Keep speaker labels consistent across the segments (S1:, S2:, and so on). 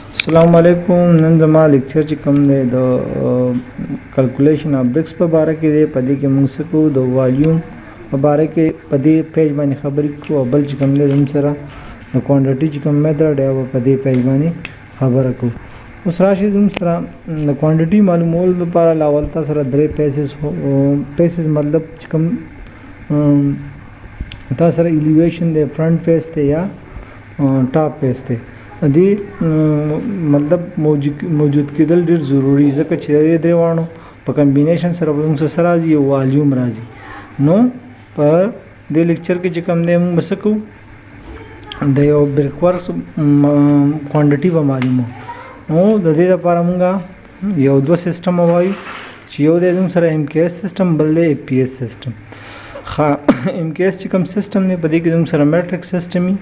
S1: अस्सलाम वालेकुम। नन जमा लेक्चर چې کوم دی د کیلکولیشن اف برکس په باره کې دی. په دې کې موږ څه کوو د والیوم په باره کې په دې پیج باندې خبرې کوو، او بل چې کوم دی زموږ سره د کوانټیټي چې کوم میتھډ دی په دې پیج باندې خبره کوو. اوس راشي زموږ سره د کوانټیټي معلومولو لپاره لاول تا سره درې پیسز مطلب چې کوم تا سره الیویشن دی، فرنٹ فیس دی یا ټاپ فیس دی. دې مطلب موجود کېدل ډېر ضروري، ځکه چې دې درې واړو په کمبینیشن سره به موږ سره راځي یو والیوم راځي. نو په دې لیکچر کې چې کوم دی موږ به څه کوو، د یو برکورکس کوانټیټي به معلومو. نو د دې لپاره موږ یو دوه سیسټم وایو چې یو دی زموږ سره ایم کے ایس سیسټم، بل دی ای پی ایس سیسټم. ایم کے ایس چې کوم سیسټم دی په دې کې زموږ سره میټرک سیسټم وي،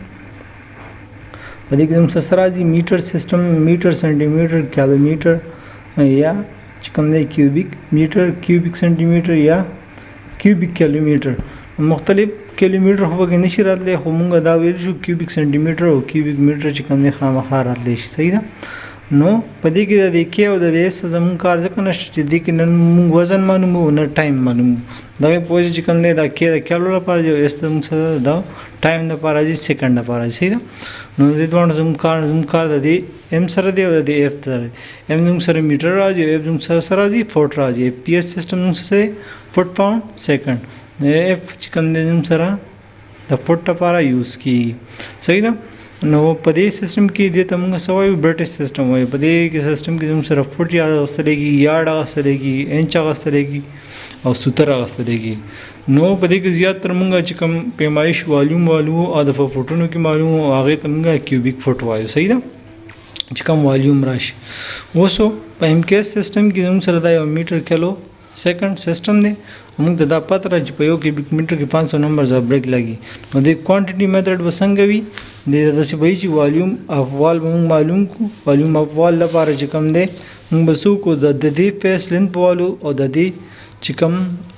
S1: په دې کې زموږ سره راځي میټر سیسټم، میټر سینټي میټر کیلومیټر یا چې کوم دی کیوبیک میټر، کیوبیک سینټي میټر یا کیوبیک کیلومیټر. مختلف کیلومیټر خو پکې نشي راتلی، خو موږ دا ویل شو کیوبیک سینټي میټر او کیوبیک میټر چې کوم دی خامخا راتلی شي. صحیح ده. نو په دې کې د دې کې او د دې اس زموږ کار ځکه نشته چې دې کې نن موږ وزن معلومو نه ټایم معلومو. دغه پوهې چې کوم دی دا کې د کیلو لپاره دی، اس زموږ سره د ټایم لپاره دی، سیکنډ لپاره دی. صحیح ده. نو دې دوه زموږ کار د دې ام سره دی او د اف سره. ام زموږ سره میټر راځي، اف زموږ سره راځي فوټ راځي. پی ایس سیسټم زموږ سره فوټ پاوند سیکنډ. اف چې کوم دی زموږ سره د فوټ لپاره یوز کیږي. صحیح ده. نو په دې سیستم کې دې ته موږ څه وایو، برټش سیستم وایو. په دې کې سیستم کې زموږ سره فوټ یا اغوستلی کېږي، یارډ اغوستلی کېږي، انچ اغوستلی کېږي او سوتر اغوستلی کېږي. نو په دې کې زیات تر موږ چې کوم پیمایش والیوم والو او د فوټونو کې معلوم او هغې ته موږ کیوبیک فوټ وایو. صحیح ده. چې کوم والیوم راشي. اوس په ایم کے ایس سیسټم کې زموږ سره دا یو میټر کیلو سیکنډ سیسټم دی. موږ ته دا پته راځي په یو کیوبیک میټر کې 500 نمبرز اف بریک لګي. نو د کوانټیټي میتھډ به څنګه وي، د داسې به وي چې والیوم اف وال به موږ معلوم کړو. والیوم اف وال لپاره چې کوم دی موږ به څه وکړو، د دې فیس لینث به والو او د دې چې کوم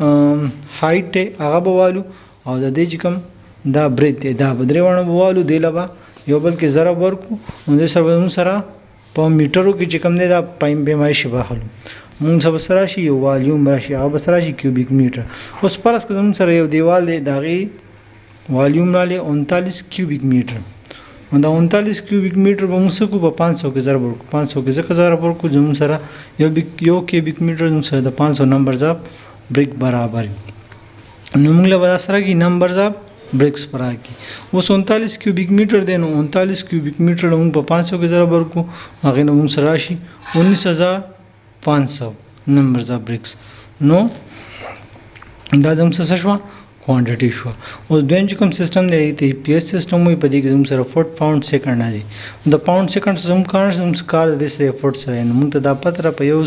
S1: هایټ دی هغه به والو او د دې چې کوم دا بریت دی دا به درې واړه به والو. دې له به یو بل کې ضرب ورکړو. نو دې سره به موږ سره په میټرو کې چې کوم دی دا پیمایش به حلو. موږ سره سره راشي یو والیوم راشي، هغه به سره راشي کیوبیک میټر. اوس فرض کړه موږ سره یو دیوال دی، د هغې والیوم راغلی 39 کیوبیک میټر. نو دا 39 کیوبیک میټر به موږ څه کړو، په 500 کې ضرب ورکړو. 500 کې ځکه ضرب ورکړو زموږ سره یو کیوبیک میټر زموږ سره د 500 نمبرز اف بریک برابر وي. نو موږ له به دا سره کې نمبرز اف بریکس پر راکړي. اوس 39 کیوبیک میټر دی، نو 39 کیوبیک میټر موږ په 500 کې ضرب ورکړو، هغې نه موږ سره راشي 19,500 نمبرز اف بریکس. نو دا زموږ څه شوه، کوانټیټي شوه. اوس دویم چې کوم سیسټم دی ته پی ایس سیسټم وایي. په دې کې زموږ سره فوټ پاوند سیکنډ راځي. د پاوند سیکنډ زموږ کار د دې سره فوټ سره نو موږ ته دا پته را په یو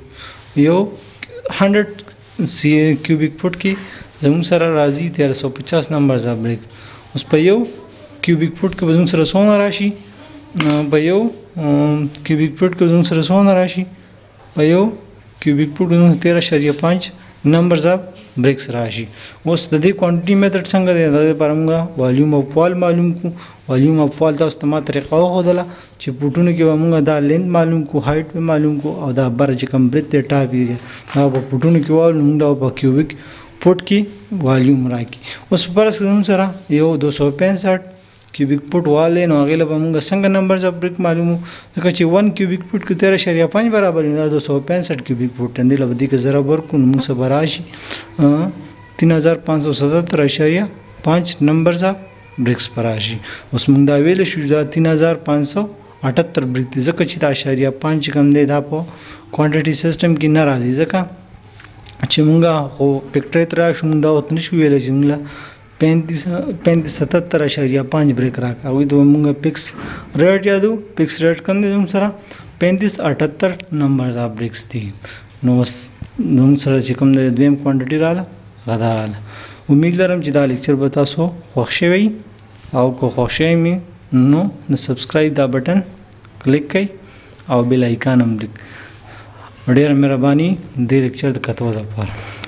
S1: 100 کیوبیک فوټ کې زموږ سره راځي 1350 نمبرز اف بریک. اوس په یو کیوبیک فوټ کې به زموږ سره څومره راشي، په یو کیوبیک فوټ کې زموږ سره څومره راشي، په یو کیوبیک فوټ کې 13.5 نمبرز اف بریکس راشي. اوس د دې کوانټیټي میتھډ څنګه دی، د دې لپاره موږ والیوم اف وال معلوم کړو. والیوم اف وال تاسو ته ما طریقه وښودله چې فوټونو کې به موږ دا لینث معلوم کړو، هایټ به معلوم کړو او دا بره چې کوم برت دی ټاپ ایریا دا په فوټونو کې والو، موږ دا په کیوبیک فوټ کې والیوم راکړي. اوس فرض کړه موږ سره یو 265 کیوبیک فوټ وال دی، نو هغې له به موږ څنګه نمبرز اف بریک معلومو، ځکه چې 1 کیوبیک فوټ کې 13.5 برابر وي، دا 265 کیوبیک فوټ دی. له به دې کې ضرب ورکړو نو موږ سره به راشي 3577.5 نمبرز اف بریکس پر راشي. اوس موږ دا ویلی شو دا 3578 بریک دی، ځکه چې دا 0.5 چې کوم دی دا په کوانټیټي سیسټم کې نه راځي، ځکه چې موږ خو فیکټرۍ ته راشو موږ دا ورته نشو ویلی چې موږ 3577.5 بریک راکړه. هغوی ته به موږ فکس ریټ یادو. فکس ریټ کوم دی زموږ سره 3578 نمبرز اف بریکس دي. نو اوس زموږ سره چې کوم دی دویم کوانټیټي راغله هغه دا راغله. امید لرم چې دا لیکچر به تاسو خوښ شوی او که خوښ شوی مې نو د سبسکرایب دا بټن کلیک کړئ او بیل آیکان هم ډېره مهرباني دې لیکچر د کتو لپاره.